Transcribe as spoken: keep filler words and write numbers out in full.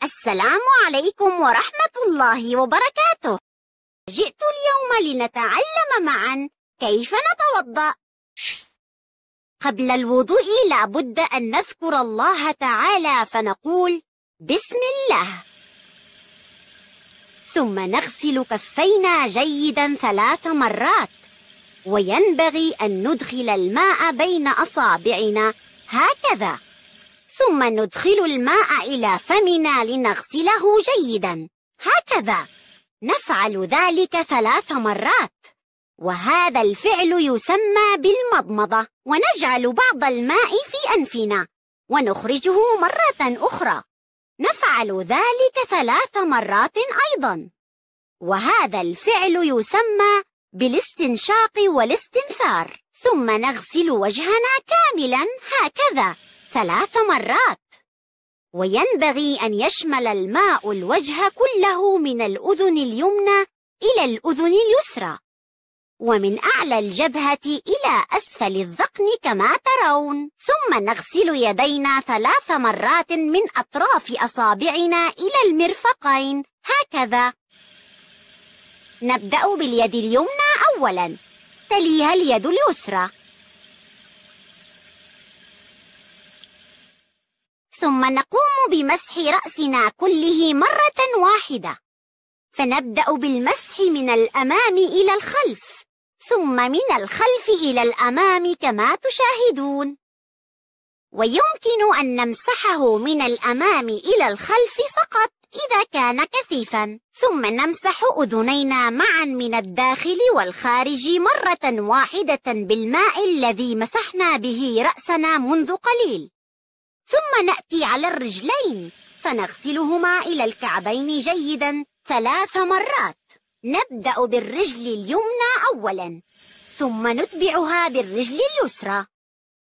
السلام عليكم ورحمة الله وبركاته. جئت اليوم لنتعلم معا كيف نتوضأ. قبل الوضوء لابد أن نذكر الله تعالى فنقول بسم الله، ثم نغسل كفينا جيدا ثلاث مرات، وينبغي أن ندخل الماء بين أصابعنا هكذا، ثم ندخل الماء إلى فمنا لنغسله جيدا هكذا. نفعل ذلك ثلاث مرات، وهذا الفعل يسمى بالمضمضة، ونجعل بعض الماء في أنفنا ونخرجه مرة أخرى. نفعل ذلك ثلاث مرات أيضا، وهذا الفعل يسمى بالاستنشاق والاستنثار. ثم نغسل وجهنا كاملا هكذا ثلاث مرات، وينبغي أن يشمل الماء الوجه كله من الأذن اليمنى إلى الأذن اليسرى، ومن أعلى الجبهة إلى أسفل الذقن كما ترون. ثم نغسل يدينا ثلاث مرات من أطراف أصابعنا إلى المرفقين هكذا. نبدأ باليد اليمنى أولا، تليها اليد اليسرى، ثم نقوم بمسح رأسنا كله مرة واحدة. فنبدأ بالمسح من الأمام إلى الخلف، ثم من الخلف إلى الأمام كما تشاهدون. ويمكن أن نمسحه من الأمام إلى الخلف فقط إذا كان كثيفا، ثم نمسح أذنينا معا من الداخل والخارج مرة واحدة بالماء الذي مسحنا به رأسنا منذ قليل. ثم نأتي على الرجلين فنغسلهما إلى الكعبين جيدا ثلاث مرات. نبدأ بالرجل اليمنى أولا، ثم نتبعها بالرجل اليسرى،